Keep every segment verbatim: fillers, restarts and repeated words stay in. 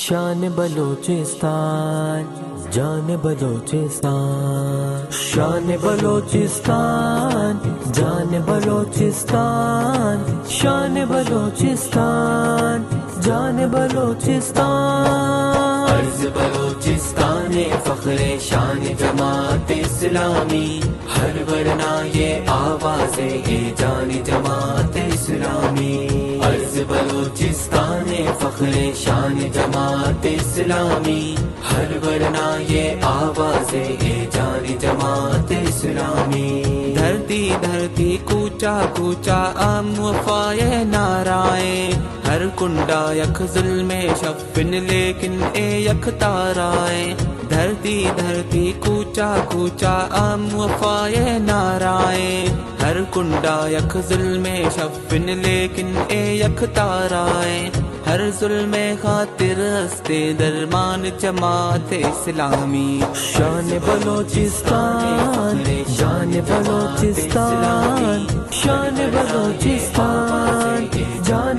شان بلوچستان، جان بلوچستان، شان بلوچستان، جان بلوچستان، شان بلوچستان، جان بلوچستان، عرض بلوچستان فخر شان جماعت اسلامی، ہر ورنہ یہ آواز ہے جان جماعت اسلامی، عرض بلوچستان فخر شان جماعت اسلامی، ہر ورنہ یہ آواز ہے جان جماعت اسلامی، دھرتی دھرتی کوچا کوچا ام وفائے نارائیں، ہر کنڈا یک ظلم شفن لیکن اے یک تارائیں، دھرتی دھرتی کوچا کوچا ام وفائے نارائیں، ہر کنڈا یک ظلم شفن لیکن اے یک تارائیں، ہر ظلم خاطر ہستے درمان جماعت اسلامی، شان بلوچستان، جان بلوچستان، شان بلوچستان، جان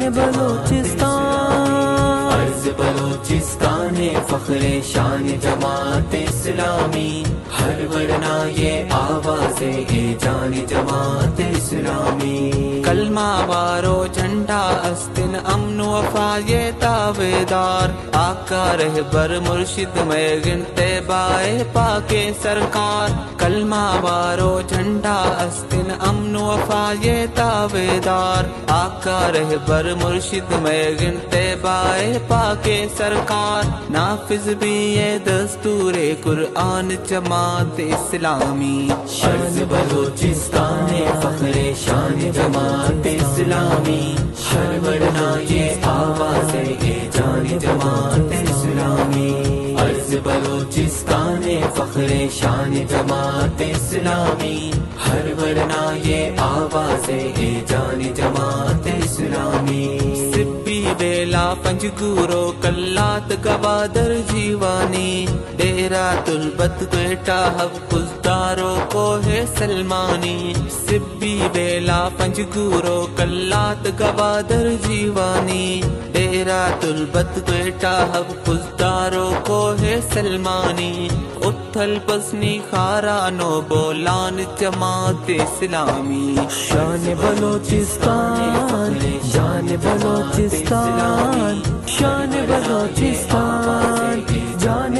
بلوچستان، عرض بلوچستان فخر شان جماعت اسلامی، ہر ورنہ یہ آواز ہے جان جماعت اسلامی، کلمہ بارو جھنڈا استن امن وفا یہ تابیدار، آقا رہبر مرشد میں گنتے بائے پاک سرکار، کلمہ بارو جھنڈا استن امن وفا یہ تابیدار، آقا رہبر مرشد میں گنتے بائے پاک سرکار، نافذ بھی یہ دستور قرآن جماعت اسلامی، عرض بلوچستان فخر شان جماعت اسلامی، ہر ورنہ یہ آواز ہے جان جماعت اسلامی، عرض بلوچستان فخر شان جماعت اسلامی، ہر ورنہ یہ آواز ہے جان جماعت اسلامی، سبی بیلا پنجگورو کلات گوادر جیوانی، ڈیرا تلبت کوئٹہ حق دارو کو ہے سلمانی، سبی بیلا پنجگورو کلات گوادر جیوانی، ڈیرا تلبت کوئٹہ حق دارو کو ہے سلمانی، اتھل پسنی خارانو بولان جماعت اسلامی، شان بلوچستان، جان بلوچستان، شان بلوچستان، جان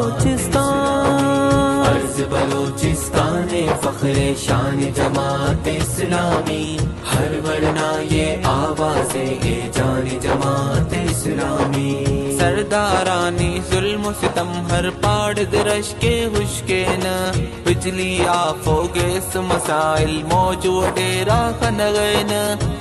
بلوچستان، عرض بلوچستان فخر شان جماعت اسلامی، ہر ورنہ یہ آواز ہے جان جماعت اسلامی، سردارانی ظلم و ستم ہر پاڑ درش کے خشکے نہ، بجلی آفو گیس مسائل موجود ڈیرا خنگین،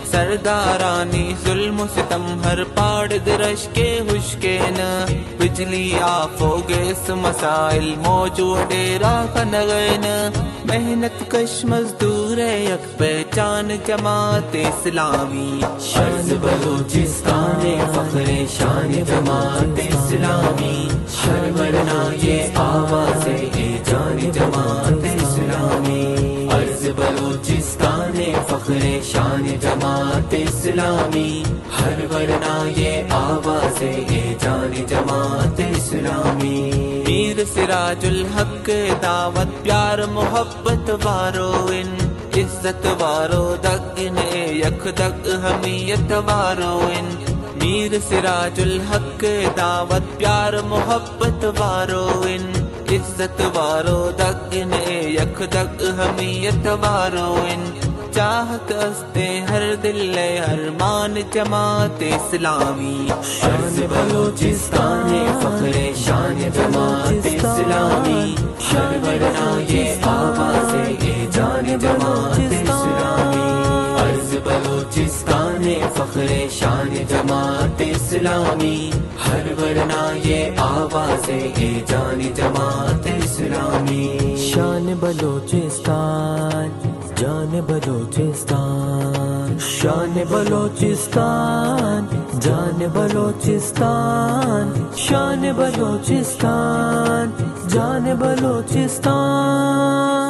سردارانی ظلم و ستم ہر پاڑ درش کے خشکے نہ، بجلی آفو گیس مسائل موجود ڈیرا خنگین، محنت کش مزدور یک پہچان جماعت اسلامی، عرض بلوچستان فخر شان جماعت اسلامی، ہر ورنہ یہ آواز ہے جان جماعت اسلامی، عرض بلوچستان فخر شان جماعت اسلامی، ہر ورنہ یہ آواز ہے جان جماعت اسلامی، میر سراج الحق دعوت پیار محبت وارو ان، عزت وارو دگن یک دگ حمیت وارو ان، میر سراج الحق دعوت پیار محبت وارو ان، عزت وارو دگن یک دگ حمیت وارو ان، چاہت استے ہر دل ہر مان جماعت اسلامی، عرض بلوچستان فخر شان جماعت اسلامی، ہر ورنہ یہ آواز ہے جان جماعت اسلامی، عرض بلوچستان فخر شان جماعت اسلامی، ہر ورنہ یہ آواز ہے جان جماعت اسلامی، شان بلوچستان، جان بلوچستان، شان بلوچستان، جان بلوچستان، شان بلوچستان، جان بلوچستان۔